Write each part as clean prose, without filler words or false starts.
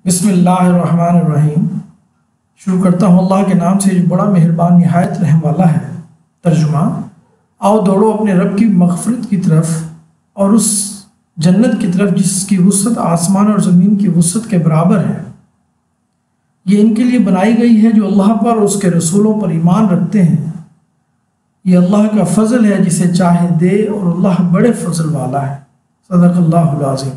बिस्मिल्लाहिर्रहमानिर्रहीम। शुरू करता हूँ अल्लाह के नाम से जो बड़ा मेहरबान निहायत रहम वाला है। तर्जुमा, आओ दौड़ो अपने रब की मग़फ़िरत की तरफ और उस जन्नत की तरफ जिसकी वुसअत आसमान और ज़मीन की वुसअत के बराबर है। ये इनके लिए बनाई गई है जो अल्लाह पर और उसके रसूलों पर ईमान रखते हैं। ये अल्लाह का फ़ज़ल है जिसे चाहे दे और अल्लाह बड़े फ़ज़ल वाला है। सदक़ल्लाहुल अज़ीम।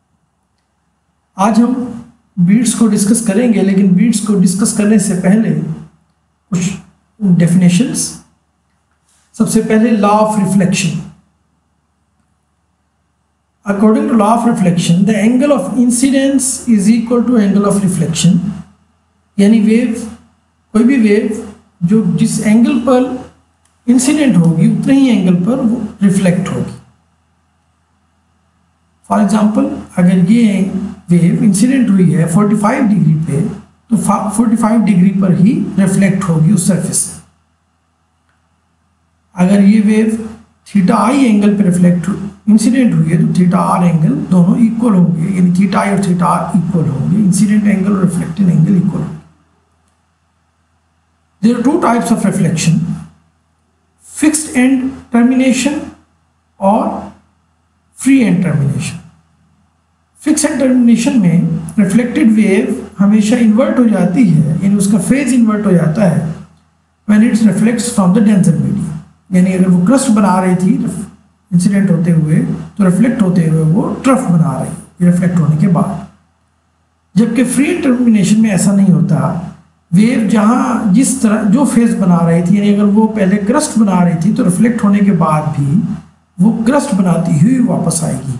आज हम बीट्स को डिस्कस करेंगे, लेकिन बीट्स को डिस्कस करने से पहले कुछ डेफिनेशंस। सबसे पहले law of reflection. According to law of reflection, the angle of incidence is equal to angle of reflection. यानी वेव, कोई भी वेव जो जिस एंगल पर इंसिडेंट होगी उतने ही एंगल पर वो रिफ्लेक्ट होगी। फॉर एग्जाम्पल, अगर ये वेव इंसिडेंट हुई है 45 डिग्री पे, तो 45 डिग्री पर ही रिफ्लेक्ट होगी उस सरफेस से। अगर ये वेव थीटा आई एंगल पे रिफ्लेक्ट इंसिडेंट हुई है तो थीटा आर एंगल दोनों इक्वल होंगे, यानी थीटा आई और थीटा आर इक्वल होंगे। इंसिडेंट एंगल और रिफ्लेक्टेड एंगल इक्वल होंगे। There are two types of reflection, fixed end termination और free end termination. Fix end termination में रिफ्लेक्टेड वेव हमेशा इन्वर्ट हो जाती है, यानी उसका फेज इन्वर्ट हो जाता है when it's reflects from the denser medium. यानी अगर वो क्रस्ट बना रही थी इंसिडेंट होते हुए, तो रिफ्लेक्ट होते हुए वो ट्रफ बना रही है रिफ्लेक्ट होने के बाद। जबकि फ्री टर्मिनेशन में ऐसा नहीं होता। वेव जहाँ जिस तरह जो फेज बना रही थी, यानी अगर वो पहले क्रस्ट बना रही थी तो रिफ्लेक्ट होने के बाद भी वो क्रस्ट बनाती हुई वापस आएगी।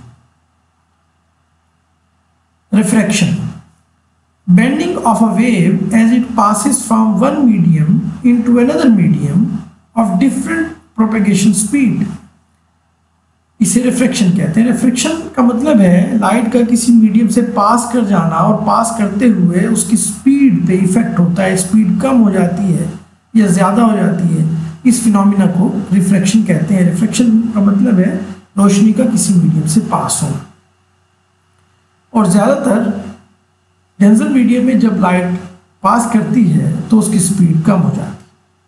Refraction, bending of a wave as it passes from one medium into another medium of different propagation speed। इसे रिफ्रैक्शन कहते हैं। रिफ्रैक्शन का मतलब है लाइट का किसी मीडियम से पास कर जाना और पास करते हुए उसकी स्पीड पे इफेक्ट होता है। स्पीड कम हो जाती है या ज़्यादा हो जाती है, इस फिनोमिना को रिफ्रैक्शन कहते हैं। रिफ्रैक्शन का मतलब है रोशनी का किसी मीडियम से पास होना। और ज़्यादातर डेंसर मीडियम में जब लाइट पास करती है तो उसकी स्पीड कम हो जाती है।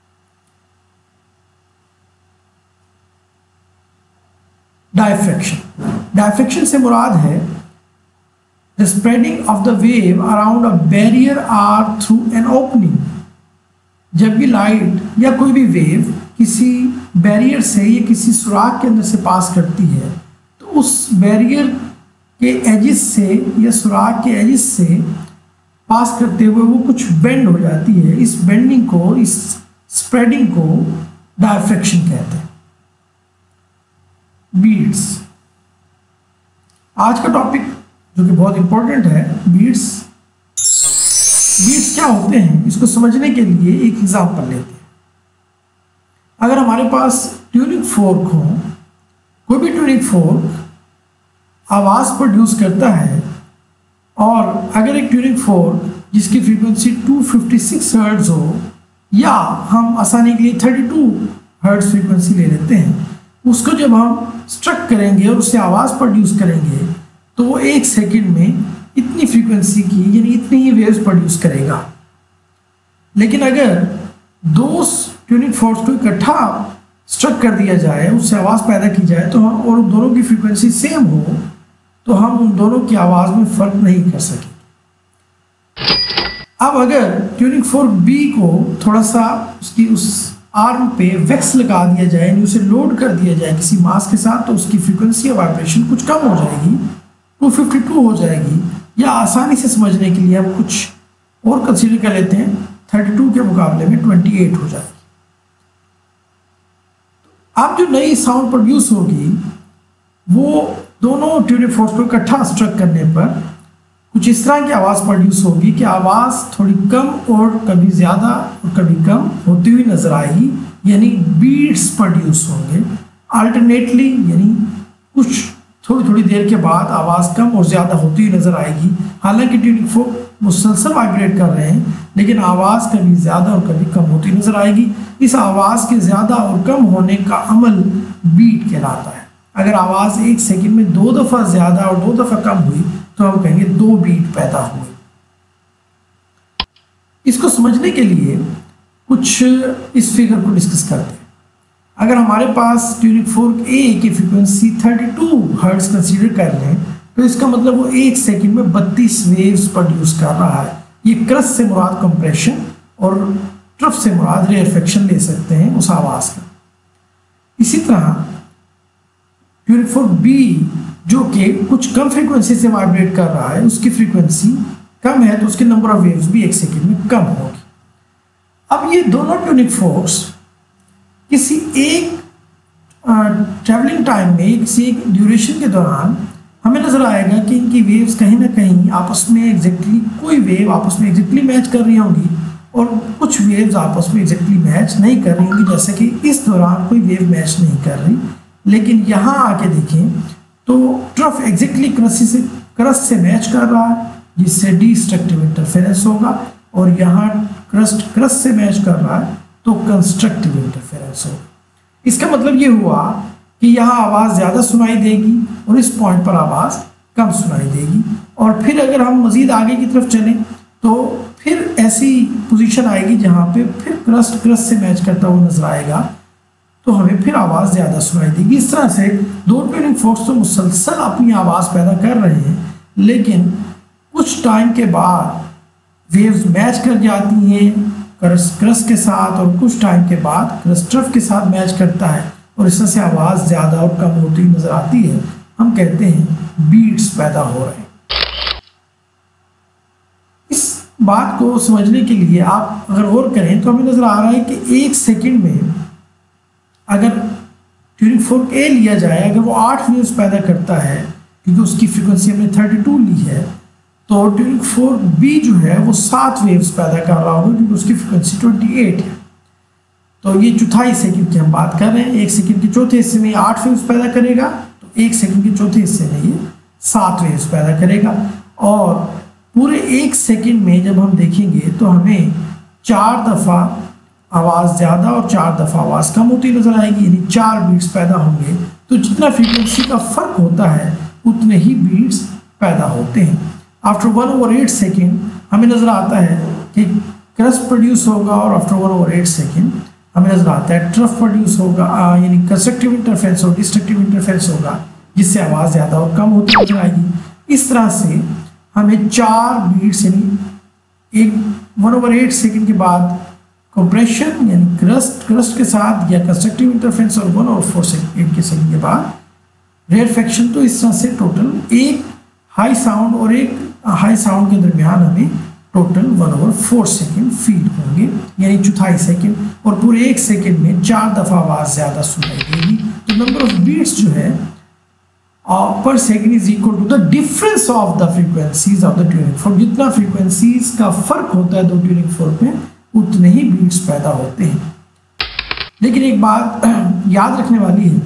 डायफ्रैक्शन, डायफ्रैक्शन से मुराद है the spreading of the wave around a barrier or through an opening. जब भी लाइट या कोई भी वेव किसी बैरियर से या किसी सुराख के अंदर से पास करती है तो उस बैरियर के एजिस से या सुराख के एजिस से पास करते हुए वो कुछ बेंड हो जाती है। इस बेंडिंग को, इस स्प्रेडिंग को डायफ्रैक्शन कहते हैं। बीट्स, आज का टॉपिक जो कि बहुत इंपॉर्टेंट है, बीट्स। बीट्स क्या होते हैं इसको समझने के लिए एक एग्जांपल लेते हैं। अगर हमारे पास ट्यूनिंग फोर्क हो, कोई भी ट्यूनिंग फोर्क आवाज़ प्रोड्यूस करता है, और अगर एक ट्यूनिंग फोर्क जिसकी फ्रीक्वेंसी 256 हर्ट्ज़ हो, या हम आसानी के लिए 32 हर्ट्ज़ फ्रीक्वेंसी ले लेते हैं, उसको जब हम स्ट्रक करेंगे और उससे आवाज़ प्रोड्यूस करेंगे तो वो 1 सेकेंड में इतनी फ्रीक्वेंसी की, यानी इतनी ही वेव्स प्रोड्यूस करेगा। लेकिन अगर दो ट्यूनिंग फोर्क्स को इकट्ठा स्ट्रक कर दिया जाए, उससे आवाज़ पैदा की जाए तो हम, और दोनों की फ्रीक्वेंसी सेम हो, तो हम उन दोनों की आवाज़ में फ़र्क नहीं कर सकेंगे। अब अगर ट्यूनिंग फोर्क बी को थोड़ा सा उसकी उस आर्म पे वैक्स लगा दिया जाए, यानी उसे लोड कर दिया जाए किसी मास के साथ, तो उसकी फ्रीक्वेंसी या वाइब्रेशन कुछ कम हो जाएगी, 252 हो जाएगी। या आसानी से समझने के लिए हम कुछ और कंसीडर कर लेते हैं, 32 के मुकाबले में 28 हो जाएगी। अब जो नई साउंड प्रोड्यूस होगी वो दोनों ट्यूनिंग फोर्स को इकट्ठा स्ट्रक करने पर कुछ इस तरह की आवाज़ प्रोड्यूस होगी कि आवाज़ थोड़ी कम और कभी ज़्यादा और कभी कम होती हुई नज़र आएगी, यानी बीट्स प्रोड्यूस होंगे अल्टरनेटली। यानी कुछ थोड़ी थोड़ी देर के बाद आवाज़ कम और ज़्यादा होती हुई नज़र आएगी। हालांकि ट्यूनिंग फोर्क मुसलसल वाइब्रेट कर रहे हैं, लेकिन आवाज़ कभी ज़्यादा और कभी कम होती नज़र आएगी। इस आवाज़ के ज़्यादा और कम होने का अमल बीट कहलाता है। अगर आवाज़ 1 सेकंड में 2 दफ़ा ज़्यादा और 2 दफ़ा कम हुई तो हम कहेंगे 2 बीट पैदा हुए। इसको समझने के लिए कुछ इस फिगर को डिस्कस करते हैं। अगर हमारे पास ट्यूनिक फोर्क ए की फ्रीक्वेंसी 32 हर्ट्ज कंसीडर कर लें तो इसका मतलब वो 1 सेकंड में 32 वेव्स प्रोड्यूस कर रहा है। ये क्रस्ट से मुराद कंप्रेशन और ट्रफ से मुराद रेयरफेक्शन ले सकते हैं उस आवाज़ का। इसी तरह ट्यूनिक फोर्क बी जो कि कुछ कम फ्रीक्वेंसी से वाइब्रेट कर रहा है, उसकी फ्रीक्वेंसी कम है तो उसके नंबर ऑफ वेव्स भी 1 सेकंड में कम होगी। अब ये दोनों ट्यूनिक फोर्क्स किसी एक ट्रैवलिंग टाइम में, किसी एक ड्यूरेशन के दौरान हमें नज़र आएगा कि इनकी वेव्स कहीं ना कहीं आपस में एग्जैक्टली, कोई वेव आपस में एग्जैक्टली मैच कर रही होंगी और कुछ वेव्स आपस में एग्जैक्टली मैच नहीं कर रही होंगी। जैसे कि इस दौरान कोई वेव मैच नहीं कर रही, लेकिन यहाँ आके देखें तो ट्रफ एग्जैक्टली क्रस्ट से मैच कर रहा है, जिससे डिस्ट्रक्टिव इंटरफेरेंस होगा, और यहाँ क्रस्ट से मैच कर रहा है तो कंस्ट्रक्टिव इंटरफेरेंस होगा। इसका मतलब ये हुआ कि यहाँ आवाज़ ज़्यादा सुनाई देगी और इस पॉइंट पर आवाज़ कम सुनाई देगी। और फिर अगर हम मज़ीद आगे की तरफ चलें तो फिर ऐसी पोजीशन आएगी जहाँ पे फिर क्रस्ट से मैच करता हुआ नजर आएगा तो हमें फिर आवाज़ ज़्यादा सुनाई देगी। इस तरह से दो ट्यूनिंग फोर्क्स तो मुसलसल अपनी आवाज़ पैदा कर रहे हैं, लेकिन कुछ टाइम के बाद वेव्स मैच कर जाती हैं क्रस्ट के साथ, और कुछ टाइम के बाद क्रस्ट ट्रफ के साथ मैच करता है और इस तरह से आवाज़ ज़्यादा और कम होती नज़र आती है। हम कहते हैं बीट्स पैदा हो रहे हैं। इस बात को समझने के लिए आप अगर गौर करें तो हमें नज़र आ रहा है कि 1 सेकंड में अगर ट्यूनिक फोर्क ए लिया जाए, अगर वो 8 वेव्स पैदा करता है क्योंकि उसकी फ्रीक्वेंसी हमने 32 ली है, तो ट्यूनिक फोर्क बी जो है वो 7 वेव्स पैदा कर रहा होगा क्योंकि उसकी फ्रीक्वेंसी 28 है। तो ये चौथाई सेकंड की हम बात कर रहे हैं। 1 सेकंड के चौथे हिस्से में 8 वेव्स पैदा करेगा, तो 1 सेकंड के चौथे हिस्से में ये 7 वेव्स पैदा करेगा। और पूरे 1 सेकंड में जब हम देखेंगे तो हमें 4 दफ़ा आवाज़ ज़्यादा और 4 दफ़ा आवाज़ कम होती नज़र आएगी, यानी 4 बीट्स पैदा होंगे। तो जितना फ्रीक्वेंसी का फ़र्क होता है उतने ही बीट्स पैदा होते हैं। आफ्टर 1/8 सेकेंड हमें नज़र आता है कि क्रस्ट प्रोड्यूस होगा, और आफ्टर 1/8 सेकेंड हमें नज़र आता है ट्रफ प्रोड्यूस होगा, यानी कंस्ट्रक्टिव इंटरफेरेंस और डिस्ट्रक्टिव इंटरफेरेंस होगा, जिससे आवाज़ ज़्यादा और कम होती नजर आएगी। इस तरह से हमें 4 बीट्स यानी 1/8 सेकेंड के बाद कंप्रेशन यानी क्रस्ट के साथ या कंस्ट्रक्टिव इंटरफेरेंस, और 1/4 सेकेंड के बाद रेयरफेक्शन। तो इस तरह से टोटल एक हाई साउंड और एक हाई साउंड के दरमियान हमें टोटल 1/4 सेकेंड फील होंगे, यानी चौथाई सेकेंड, और पूरे 1 सेकेंड में 4 दफ़ा आवाज़ ज़्यादा सुनाई देगी। तो नंबर ऑफ बीट्स जो है per second is equal to the difference of the frequencies of the tuning fork. जितना फ्रीक्वेंसीज का फर्क होता है दो ट्यूनिंग फोर्क में, उतने ही बीट्स पैदा होते हैं। लेकिन एक बात याद रखने वाली है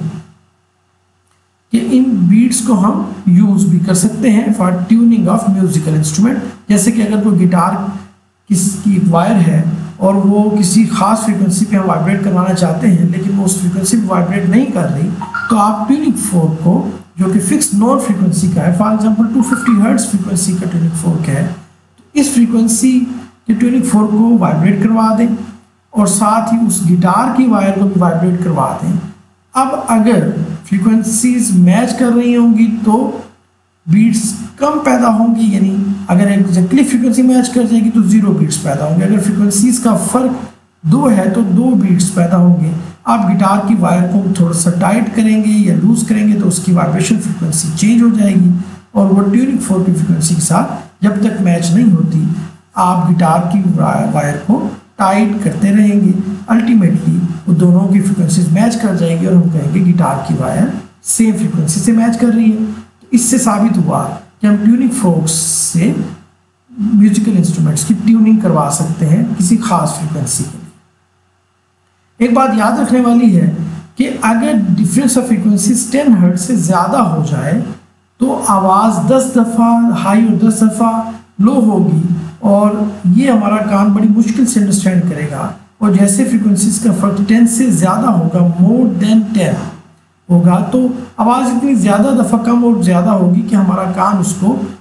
कि इन बीट्स को हम यूज़ भी कर सकते हैं for tuning of musical instrument. जैसे कि अगर कोई गिटार की एक वायर है और वो किसी खास फ्रीक्वेंसी पे हम वाइब्रेट करवाना चाहते हैं, लेकिन वो उस फ्रीक्वेंसी पे वाइब्रेट नहीं कर रही, तो आप ट्यूनिंग फोर्क को, जो कि फिक्स नॉन फ्रीक्वेंसी का है, फॉर एग्जांपल 250 हर्ट्ज फ्रीक्वेंसी का ट्यूनिंग फोर्क है, तो इस फ्रीक्वेंसी के ट्यूनिंग फोर्क को वाइब्रेट करवा दें और साथ ही उस गिटार की वायर को भी वाइब्रेट करवा दें। अब अगर फ्रीक्वेंसीज मैच कर रही होंगी तो बीट्स कम पैदा होंगी, यानी अगर एग्जैक्टली फ्रीक्वेंसी मैच कर जाएगी तो 0 बीट्स पैदा होंगे। अगर फ्रीक्वेंसीज का फर्क 2 है तो 2 बीट्स पैदा होंगे। आप गिटार की वायर को थोड़ा सा टाइट करेंगे या लूज करेंगे तो उसकी वाइब्रेशन फ्रीक्वेंसी चेंज हो जाएगी, और वो ट्यूनिंग फोर्क की फ्रीक्वेंसी के साथ जब तक मैच नहीं होती आप गिटार की वायर को टाइट करते रहेंगे। अल्टीमेटली वो दोनों की फ्रीक्वेंसीज मैच कर जाएगी और हम कहेंगे गिटार की वायर सेम फ्रीक्वेंसी से मैच कर रही है। तो इससे साबित हुआ कि हम ट्यूनिंग फोर्क्स से म्यूजिकल इंस्ट्रूमेंट्स की ट्यूनिंग करवा सकते हैं किसी खास फ्रीक्वेंसी के लिए। एक बात याद रखने वाली है कि अगर डिफरेंस ऑफ फ्रीक्वेंसीज 10 हर्ट्ज से ज़्यादा हो जाए तो आवाज़ 10 दफ़ा हाई और 10 दफ़ा लो होगी, और ये हमारा कान बड़ी मुश्किल से अंडरस्टैंड करेगा। और जैसे फ्रीक्वेंसीज का फर्क 10 से ज़्यादा होगा, मोर देन 10 होगा, तो आवाज़ इतनी ज़्यादा दफ़ा कम और ज़्यादा होगी कि हमारा कान उसको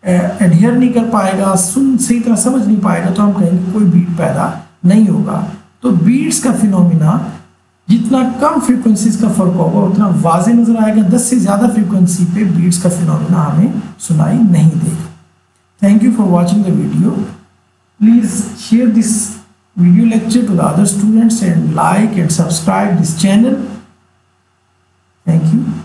एडहियर नहीं कर पाएगा, सही तरह समझ नहीं पाएगा, तो हम कहेंगे कोई बीट पैदा नहीं होगा। तो बीट्स का फिनोमिना जितना कम फ्रीक्वेंसीज का फर्क होगा उतना वाज़ेह नजर आएगा। 10 से ज़्यादा फ्रीक्वेंसी पे बीट्स का फिनोमिना हमें सुनाई नहीं देगा। Thank you for watching the video. Please share this video lecture to the other students and like and subscribe this channel. Thank you.